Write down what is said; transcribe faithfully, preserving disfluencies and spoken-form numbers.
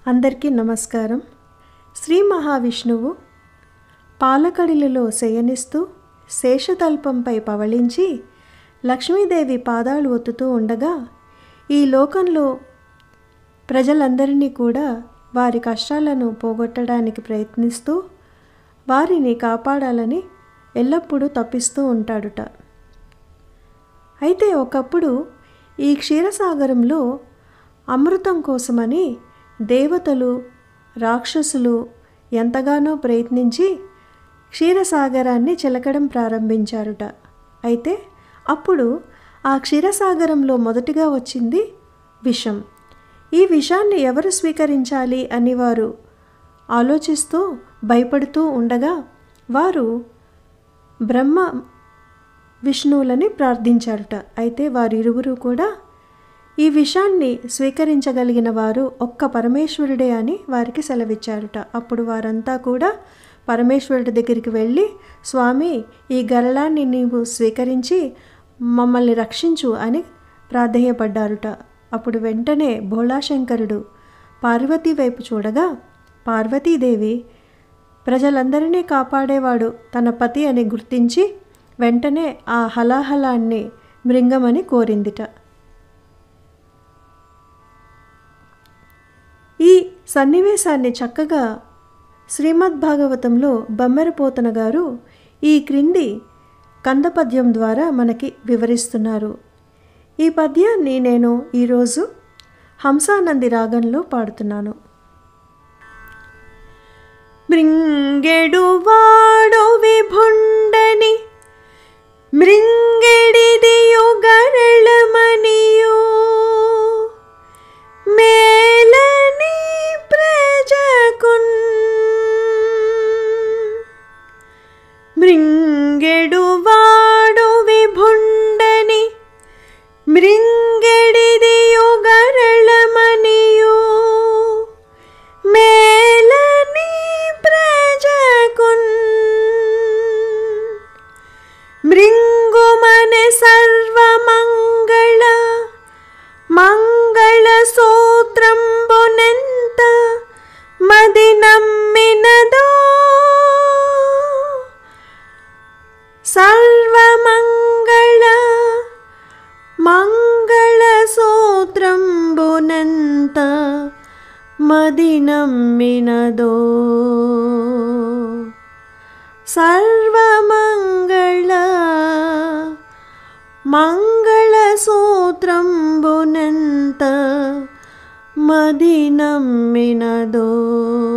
అందరికీ నమస్కారం. శ్రీ మహావిష్ణువు పాలకడిలలో శయనిస్తూ శేషతల్పంపై పవళించి లక్ష్మీదేవి పాదాలు ఒత్తుతూ ఉండగా ఈ లోకంలో ప్రజలందరినీ కూడా వారి కష్టాలను పోగొట్టడానికి ప్రయత్నిస్తూ వారిని కాపాడాలని ఎల్లప్పుడూ తప్పిస్తూ ఉంటాడుట. అయితే ఒకప్పుడు ఈ క్షీరసాగరంలో అమృతం కోసమని దేవతలు రాక్షసులు ఎంతగానో ప్రయత్నించి క్షీరసాగరాన్ని చిలకడం ప్రారంభించారుట. అయితే అప్పుడు ఆ క్షీరసాగరంలో మొదటిగా వచ్చింది విషం. ఈ విషాన్ని ఎవరు స్వీకరించాలి అని వారు ఆలోచిస్తూ భయపడుతూ ఉండగా వారు బ్రహ్మ విష్ణువులని ప్రార్థించారుట. అయితే వారిరువురు కూడా ఈ విషాన్ని స్వీకరించగలిగిన వారు ఒక్క పరమేశ్వరుడే అని వారికి సెలవిచ్చారుట. అప్పుడు వారంతా కూడా పరమేశ్వరుడి దగ్గరికి వెళ్ళి, స్వామి, ఈ గరళాన్ని నీవు స్వీకరించి మమ్మల్ని రక్షించు అని ప్రాధేయపడ్డారుట. అప్పుడు వెంటనే భోళాశంకరుడు పార్వతీ వైపు చూడగా పార్వతీదేవి ప్రజలందరినీ కాపాడేవాడు తన పతి అని గుర్తించి వెంటనే ఆ హలాహలాన్ని మృంగమని కోరిందిట. ఈ సన్నివేశాన్ని చక్కగా శ్రీమద్భాగవతంలో బమ్మెరపోతన గారు ఈ క్రింది కందపద్యం ద్వారా మనకి వివరిస్తున్నారు. ఈ పద్యాన్ని నేను ఈరోజు హంసానంది రాగంలో పాడుతున్నాను. మృంగెడు వాడు విభుండని మృంగెడిదియు గరళమనియు మేలని ప్రజకున్ మృంగెడు వాడు విభుండని మృంగెడిదియు గరళమనియు మేలని ప్రజకున్ మృంగుమనే సర్వమంగళ మంగళ సూత్రంబునెంత మది నమ్మినదో సర్వమంగళ మంగళ సూత్రంబునెంత మది నమ్మినదో సర్వమంగళ మంగళ సూత్రంబునెంత మది నమ్మినదో.